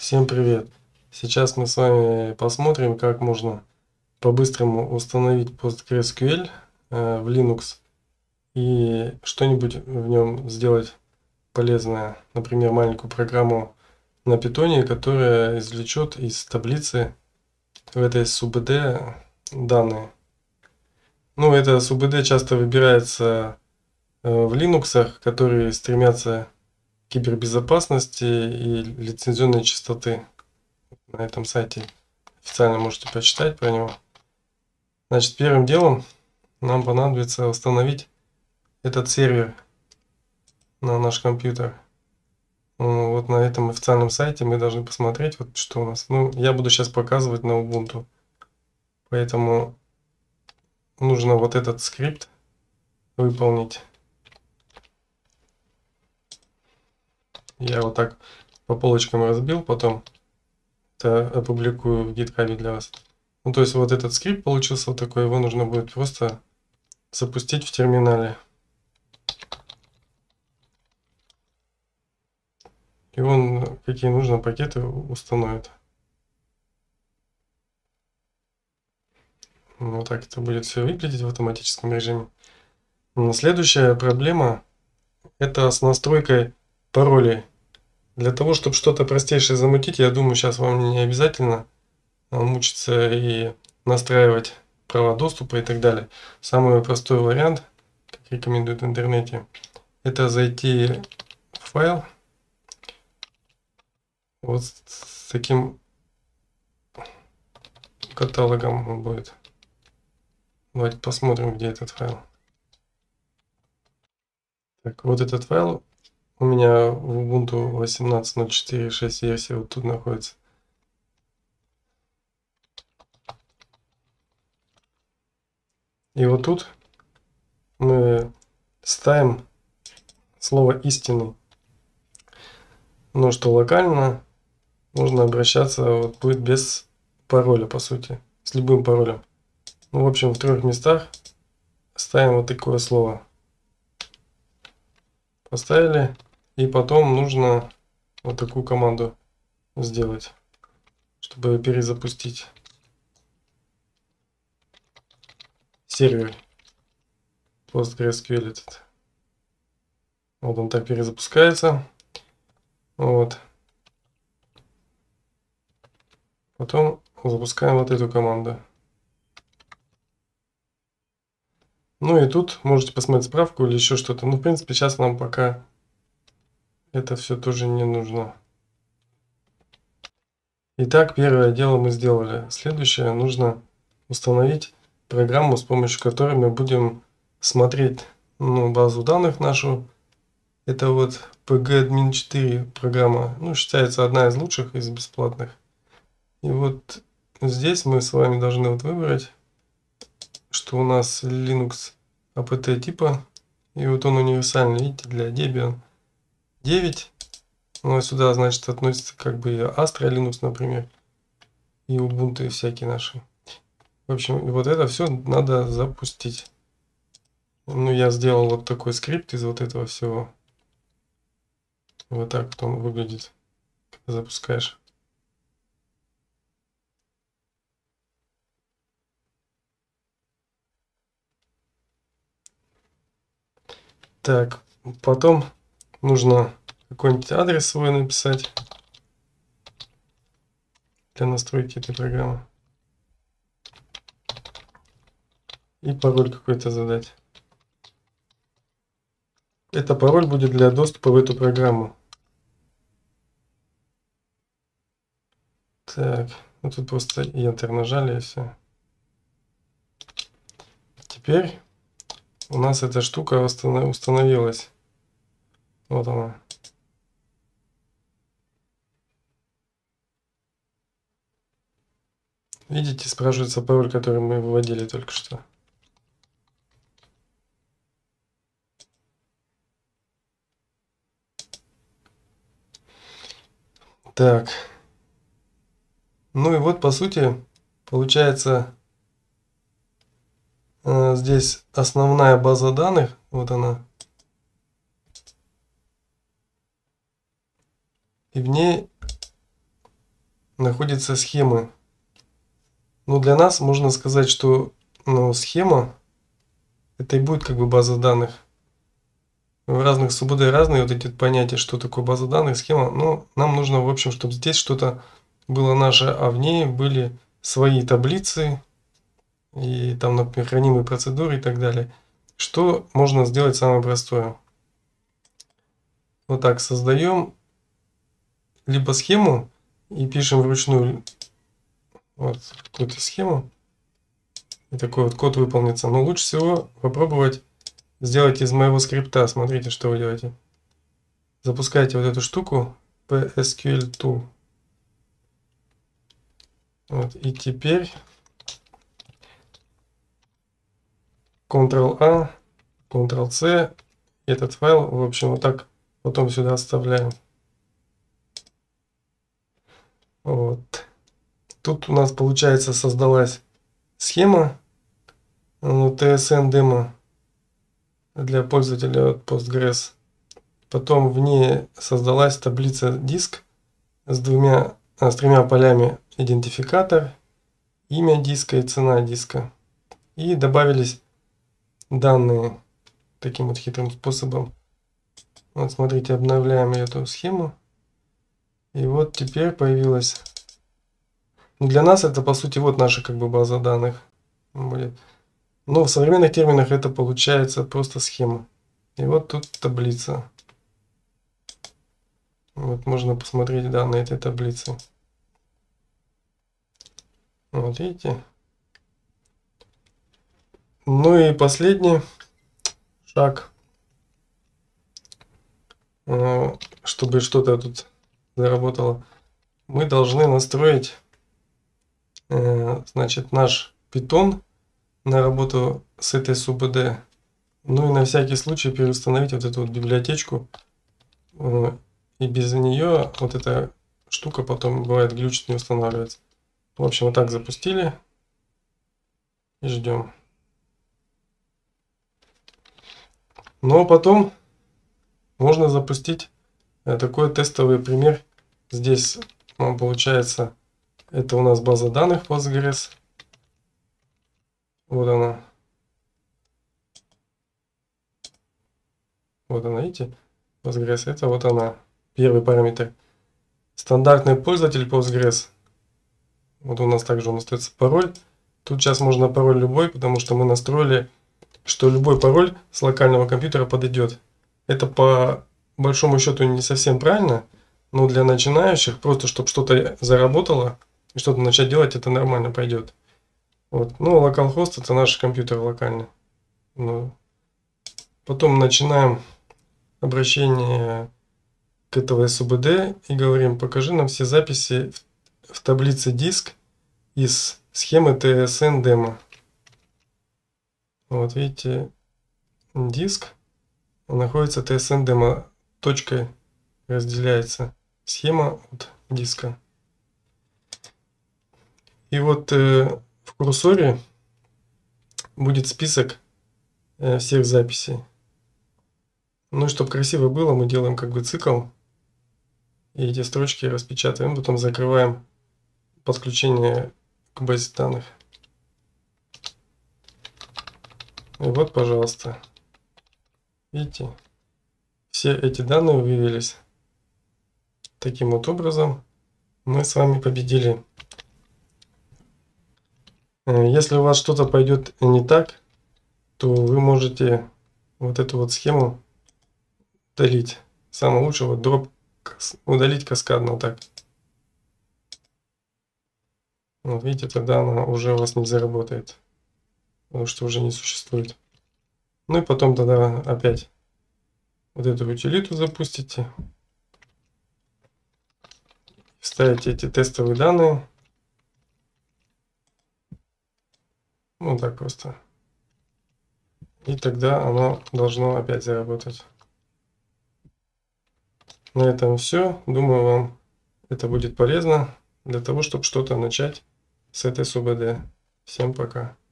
Всем привет! Сейчас мы с вами посмотрим, как можно по-быстрому установить PostgreSQL в Linux и что-нибудь в нем сделать полезное. Например, маленькую программу на Python, которая извлечет из таблицы в этой SUBD данные. Ну, это SUBD часто выбирается в Linux, которые стремятся к кибербезопасности и лицензионной чистоты. На этом сайте официально можете почитать про него. Значит, первым делом нам понадобится установить этот сервер на наш компьютер. Вот на этом официальном сайте мы должны посмотреть, вот что у нас. Ну, я буду сейчас показывать на Ubuntu. Поэтому нужно вот этот скрипт выполнить. Я вот так по полочкам разбил, потом это опубликую в GitHub для вас. Ну, то есть вот этот скрипт получился вот такой, его нужно будет просто запустить в терминале. И он какие нужно пакеты установит. Вот так это будет все выглядеть в автоматическом режиме. Следующая проблема это с настройкой паролей. Для того, чтобы что-то простейшее замутить, я думаю, сейчас вам не обязательно мучиться и настраивать права доступа и так далее. Самый простой вариант, как рекомендуют в интернете, это зайти в файл. Вот с таким каталогом он будет. Давайте посмотрим, где этот файл. Так, вот этот файл у меня в Ubuntu 18.04.6 версия вот тут находится. И вот тут мы ставим слово истинный. Но что локально можно обращаться вот будет без пароля, по сути, с любым паролем. Ну, в общем, в 3 местах ставим вот такое слово. Поставили. И потом нужно вот такую команду сделать, чтобы перезапустить сервер PostgreSQL этот. Вот он так перезапускается. Вот. Потом запускаем вот эту команду. Ну и тут можете посмотреть справку или еще что-то. Ну, в принципе, сейчас нам пока это все тоже не нужно. Итак, первое дело мы сделали. Следующее, нужно установить программу, с помощью которой мы будем смотреть базу данных нашу. Это вот PGAdmin 4 программа. Ну, считается одна из лучших, из бесплатных. И вот здесь мы с вами должны вот выбрать, что у нас Linux APT типа. И вот он универсальный, видите, для Debian 9. Ну, а сюда, значит, относится как бы и Astra Linux, например, и Ubuntu, и всякие наши. В общем, вот это все надо запустить. Ну, я сделал вот такой скрипт из вот этого всего. Вот так вот он выглядит, когда запускаешь. Так, потом нужно какой-нибудь адрес свой написать для настройки этой программы. И пароль какой-то задать. Это пароль будет для доступа в эту программу. Так, ну тут просто Enter нажали и все. Теперь у нас эта штука установилась. Вот она. Видите, спрашивается пароль, который мы вводили только что. Так. Ну и вот, по сути, получается, здесь основная база данных. Вот она. И в ней находятся схемы. Но для нас можно сказать, что схема это и будет как бы база данных. В разных СУБД разные вот эти понятия, что такое база данных, схема. Но нам нужно, в общем, чтобы здесь что-то было наше, а в ней были свои таблицы и там, например, хранимые процедуры и так далее. Что можно сделать самое простое? Вот так создаем либо схему и пишем вручную вот какую-то схему. И такой вот код выполнится. Но лучше всего попробовать сделать из моего скрипта. Смотрите, что вы делаете. Запускаете вот эту штуку PSQL Tool. Вот, и теперь Ctrl-A, Ctrl-C. Этот файл, в общем, вот так потом сюда оставляем. Вот. Тут у нас, получается, создалась схема TSN Demo для пользователя от Postgres. Потом в ней создалась таблица диск с тремя полями: идентификатор, имя диска и цена диска. И добавились данные таким вот хитрым способом. Вот смотрите, обновляем эту схему. И вот теперь появилась. Для нас это по сути вот наша как бы база данных будет. Но в современных терминах это получается просто схема. И вот тут таблица. Вот можно посмотреть данные этой таблицы. Вот видите. Ну и последний шаг, чтобы что-то тут заработало, мы должны настроить, значит, наш Python на работу с этой СУБД. Ну и на всякий случай переустановить вот эту вот библиотечку. И без нее вот эта штука потом бывает глючит, не устанавливается. В общем, вот так запустили и ждем. Но потом можно запустить такой тестовый пример. Здесь получается, это у нас база данных Postgres. Вот она. Вот она, видите? Postgres, это вот она. Первый параметр. Стандартный пользователь Postgres. Вот у нас также остается пароль. Тут сейчас можно пароль любой, потому что мы настроили, что любой пароль с локального компьютера подойдет. Это по большому счету не совсем правильно, но для начинающих, просто чтобы что-то заработало и что-то начать делать, это нормально пойдет. Вот. Ну, localhost это наш компьютер локальный. Ну, потом начинаем обращение к этого СУБД и говорим: покажи нам все записи в таблице диск из схемы TSN Demo. Вот видите, диск находится TSN Demo, точкой разделяется схема от диска. И вот в курсоре будет список всех записей. Ну и чтобы красиво было, мы делаем как бы цикл. И эти строчки распечатываем, потом закрываем подключение к базе данных. И вот, пожалуйста. Видите, все эти данные вывелись. Таким вот образом мы с вами победили. Если у вас что-то пойдет не так, то вы можете вот эту вот схему удалить. Самое лучшее вот дроп удалить каскадно вот так. Вот видите, тогда она уже у вас не заработает, потому что уже не существует. Ну и потом тогда опять вот эту утилиту запустите, вставите эти тестовые данные. Вот так просто. И тогда оно должно опять заработать. На этом все. Думаю, вам это будет полезно для того, чтобы что-то начать с этой СУБД. Всем пока.